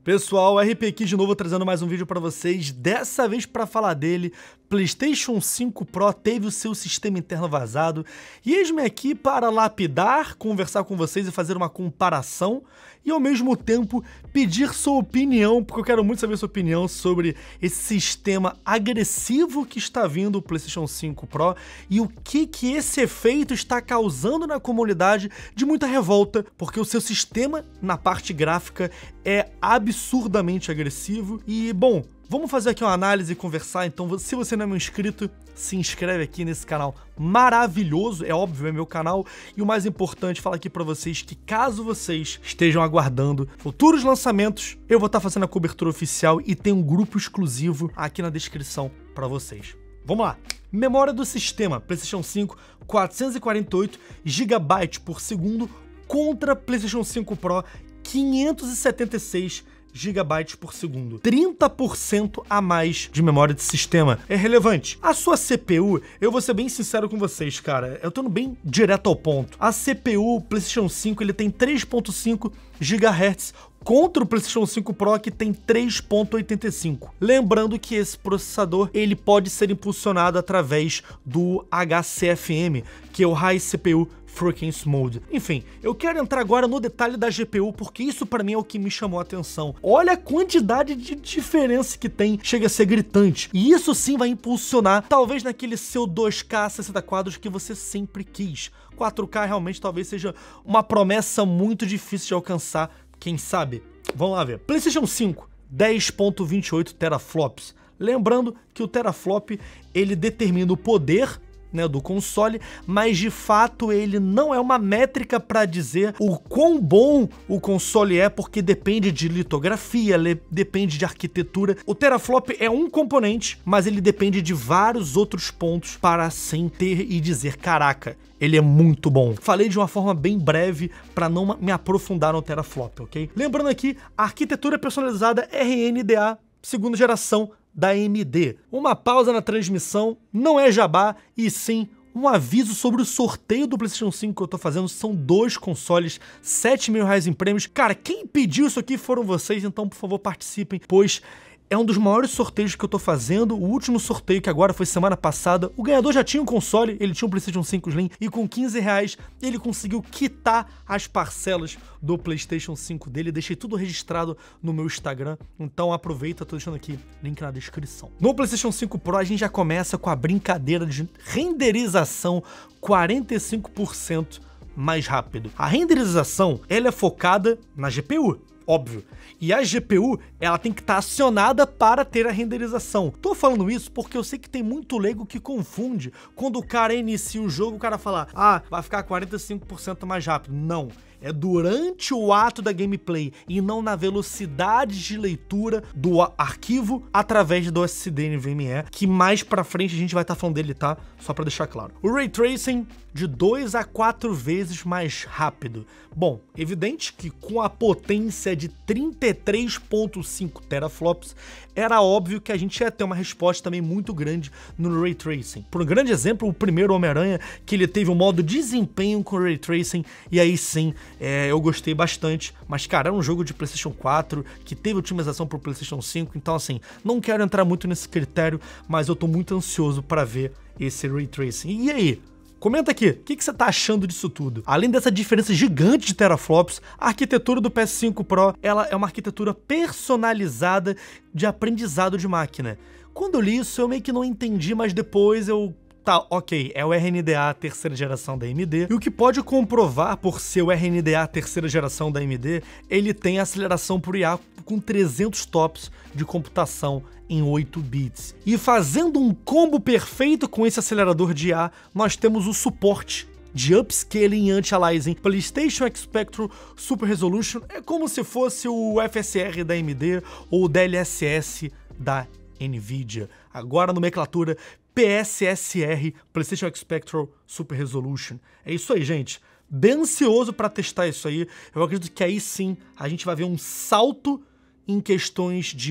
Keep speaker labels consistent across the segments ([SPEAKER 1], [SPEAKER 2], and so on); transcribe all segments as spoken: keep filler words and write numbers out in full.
[SPEAKER 1] Pessoal, R P aqui de novo trazendo mais um vídeo pra vocês, dessa vez pra falar dele. PlayStation cinco Pro teve o seu sistema interno vazado e eis-me aqui para lapidar, conversar com vocês e fazer uma comparação e ao mesmo tempo pedir sua opinião, porque eu quero muito saber sua opinião sobre esse sistema agressivo que está vindo o PlayStation cinco Pro e o que que esse efeito está causando na comunidade de muita revolta, porque o seu sistema na parte gráfica é absurdamente agressivo e, bom, vamos fazer aqui uma análise e conversar, então se você não é meu inscrito, se inscreve aqui nesse canal maravilhoso, é óbvio, é meu canal, e o mais importante, falar aqui pra vocês que caso vocês estejam aguardando futuros lançamentos, eu vou estar fazendo a cobertura oficial e tem um grupo exclusivo aqui na descrição pra vocês. Vamos lá! Memória do sistema, PlayStation cinco, quatrocentos e quarenta e oito gigabytes por segundo contra PlayStation cinco Pro, quinhentos e setenta e seis gigabytes por segundo. trinta por cento a mais de memória de sistema. É relevante. A sua C P U, eu vou ser bem sincero com vocês, cara, eu tô indo bem direto ao ponto. A C P U PlayStation cinco, ele tem três ponto cinco gigahertz contra o PlayStation cinco Pro, que tem três ponto oitenta e cinco. Lembrando que esse processador, ele pode ser impulsionado através do H C F M, que é o High C P U Frequency Mode. Enfim, eu quero entrar agora no detalhe da G P U, porque isso pra mim é o que me chamou a atenção. Olha a quantidade de diferença que tem, chega a ser gritante. E isso sim vai impulsionar, talvez naquele seu dois K sessenta quadros que você sempre quis. quatro K realmente talvez seja uma promessa muito difícil de alcançar, quem sabe? Vamos lá ver. PlayStation cinco, dez ponto vinte e oito teraflops. Lembrando que o teraflop, ele determina o poder, né, do console, mas de fato ele não é uma métrica para dizer o quão bom o console é, porque depende de litografia, depende de arquitetura. O teraflop é um componente, mas ele depende de vários outros pontos para assim ter e dizer, caraca, ele é muito bom. Falei de uma forma bem breve para não me aprofundar no teraflop, ok? Lembrando aqui, a arquitetura personalizada R N D A segunda geração da A M D. Uma pausa na transmissão, não é jabá, e sim um aviso sobre o sorteio do PlayStation cinco que eu tô fazendo. São dois consoles, sete mil reais em prêmios. Cara, quem pediu isso aqui foram vocês, então por favor participem, pois é um dos maiores sorteios que eu tô fazendo. O último sorteio, que agora foi semana passada, o ganhador já tinha um console, ele tinha um PlayStation cinco Slim, e com quinze reais ele conseguiu quitar as parcelas do PlayStation cinco dele. Deixei tudo registrado no meu Instagram, então aproveita, tô deixando aqui link na descrição. No PlayStation cinco Pro a gente já começa com a brincadeira de renderização quarenta e cinco por cento mais rápido. A renderização, ela é focada na G P U, óbvio. E a G P U, ela tem que estar acionada para ter a renderização. Tô falando isso porque eu sei que tem muito leigo que confunde. Quando o cara inicia o jogo, o cara fala, ah, vai ficar quarenta e cinco por cento mais rápido. Não. É durante o ato da gameplay e não na velocidade de leitura do arquivo através do S S D N V M e, que mais pra frente a gente vai estar falando dele, tá? Só pra deixar claro. O Ray Tracing de dois a quatro vezes mais rápido. Bom, evidente que com a potência de trinta e três ponto cinco teraflops, era óbvio que a gente ia ter uma resposta também muito grande no Ray Tracing. Por um grande exemplo, o primeiro Homem-Aranha, que ele teve um modo desempenho com Ray Tracing, e aí sim, É, eu gostei bastante, mas cara, é um jogo de PlayStation quatro, que teve otimização pro PlayStation cinco, então assim, não quero entrar muito nesse critério, mas eu tô muito ansioso para ver esse Ray Tracing. E aí? Comenta aqui, o que, que você tá achando disso tudo? Além dessa diferença gigante de teraflops, a arquitetura do P S cinco Pro, ela é uma arquitetura personalizada de aprendizado de máquina. Quando eu li isso, eu meio que não entendi, mas depois eu... Tá, ok, é o R N D A terceira geração da A M D, e o que pode comprovar por ser o R N D A terceira geração da A M D, ele tem aceleração por I A com trezentos tops de computação em oito bits. E fazendo um combo perfeito com esse acelerador de I A, nós temos o suporte de upscaling e anti-aliasing. PlayStation Spectrum Super Resolution é como se fosse o F S R da A M D ou o D L S S da Nvidia. Agora nomenclatura P S S R, PlayStation Spectrum Super Resolution. É isso aí, gente. Bem ansioso para testar isso aí. Eu acredito que aí sim a gente vai ver um salto em questões de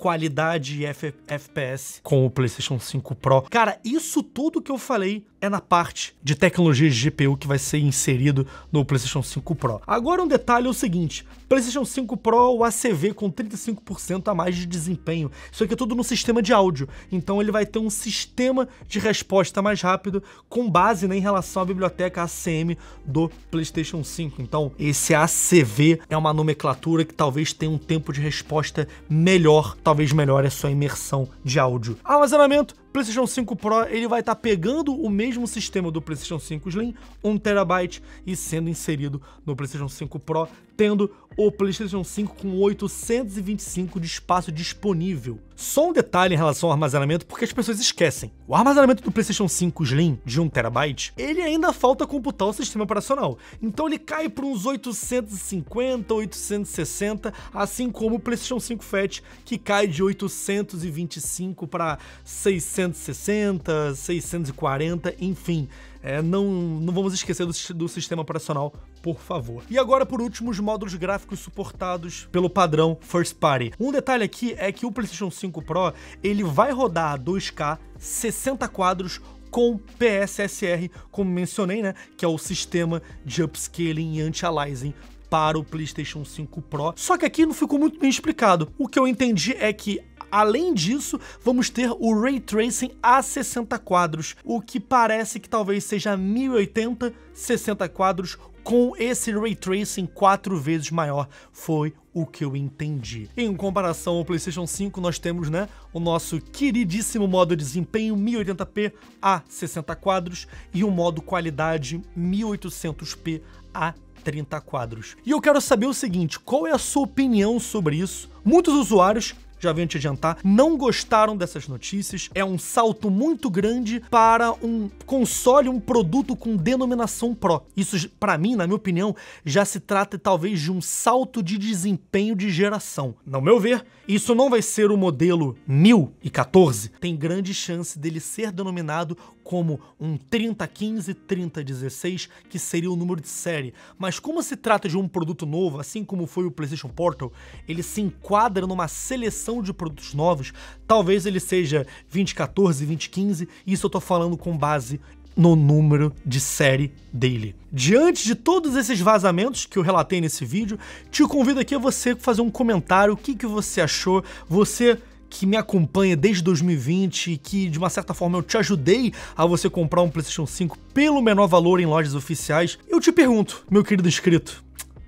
[SPEAKER 1] qualidade e F P S com o PlayStation cinco Pro. Cara, isso tudo que eu falei é na parte de tecnologia de G P U que vai ser inserido no PlayStation cinco Pro. Agora um detalhe é o seguinte, PlayStation cinco Pro, o A C V com trinta e cinco por cento a mais de desempenho. Isso aqui é tudo no sistema de áudio, então ele vai ter um sistema de resposta mais rápido com base, né, em relação à biblioteca A C M do PlayStation cinco. Então esse A C V é uma nomenclatura que talvez tenha um tempo de resposta melhor, talvez melhore a sua imersão de áudio. Armazenamento, PlayStation cinco Pro, ele vai estar tá pegando o mesmo sistema do PlayStation cinco Slim, um terabyte, e sendo inserido no PlayStation cinco Pro, tendo o PlayStation cinco com oitocentos e vinte e cinco de espaço disponível. Só um detalhe em relação ao armazenamento, porque as pessoas esquecem. O armazenamento do PlayStation cinco Slim, de um terabyte, ele ainda falta computar o sistema operacional. Então ele cai para uns oitocentos e cinquenta, oitocentos e sessenta, assim como o PlayStation cinco Fat, que cai de oitocentos e vinte e cinco para seiscentos e sessenta, seiscentos e quarenta, enfim. É, não, não vamos esquecer do, do sistema operacional, por favor. E agora, por último, os módulos gráficos suportados pelo padrão First Party. Um detalhe aqui é que o PlayStation cinco Pro, ele vai rodar a dois K, sessenta quadros, com P S S R, como mencionei, né, que é o sistema de upscaling e anti-aliasing para o PlayStation cinco Pro. Só que aqui não ficou muito bem explicado. O que eu entendi é que, além disso, vamos ter o Ray Tracing a sessenta quadros, o que parece que talvez seja mil e oitenta, sessenta quadros, com esse Ray Tracing quatro vezes maior, foi o que eu entendi. Em comparação ao PlayStation cinco, nós temos, né, o nosso queridíssimo modo desempenho mil e oitenta p a sessenta quadros e o modo qualidade mil e oitocentos p a trinta quadros. E eu quero saber o seguinte, qual é a sua opinião sobre isso? Muitos usuários, já venho te adiantar, não gostaram dessas notícias. É um salto muito grande para um console, um produto com denominação Pro. Isso, para mim, na minha opinião, já se trata talvez de um salto de desempenho de geração. No meu ver, isso não vai ser o modelo mil e quatorze. Tem grande chance dele ser denominado como um trinta quinze, trinta dezesseis, que seria o número de série. Mas como se trata de um produto novo, assim como foi o PlayStation Portal, ele se enquadra numa seleção de produtos novos, talvez ele seja vinte quatorze, vinte quinze, isso eu tô falando com base no número de série dele. Diante de todos esses vazamentos que eu relatei nesse vídeo, te convido aqui a você fazer um comentário, o que, que você achou, você que me acompanha desde dois mil e vinte e que de uma certa forma eu te ajudei a você comprar um PlayStation cinco pelo menor valor em lojas oficiais. Eu te pergunto, meu querido inscrito,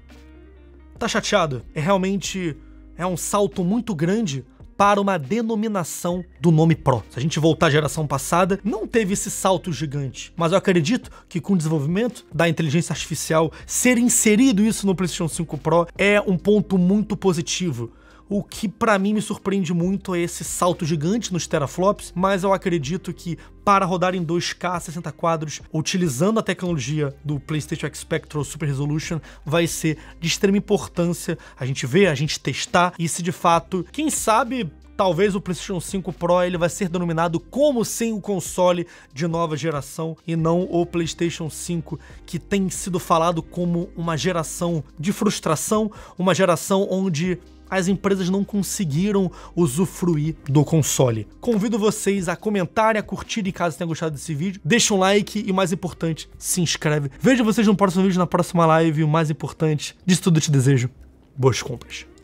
[SPEAKER 1] tá chateado? É realmente é um salto muito grande para uma denominação do nome Pro. Se a gente voltar à geração passada, não teve esse salto gigante. Mas eu acredito que com o desenvolvimento da inteligência artificial, ser inserido isso no PlayStation cinco Pro é um ponto muito positivo. O que pra mim me surpreende muito é esse salto gigante nos teraflops, mas eu acredito que para rodar em dois K sessenta quadros, utilizando a tecnologia do PlayStation Spectral Super Resolution, vai ser de extrema importância a gente ver, a gente testar, e se de fato, quem sabe, talvez o PlayStation cinco Pro ele vai ser denominado como sem o console de nova geração e não o PlayStation cinco, que tem sido falado como uma geração de frustração, uma geração onde as empresas não conseguiram usufruir do console. Convido vocês a comentarem, a curtirem caso tenham gostado desse vídeo. Deixa um like e, o mais importante, se inscreve. Vejo vocês no próximo vídeo, na próxima live. E o mais importante, disso tudo eu te desejo boas compras.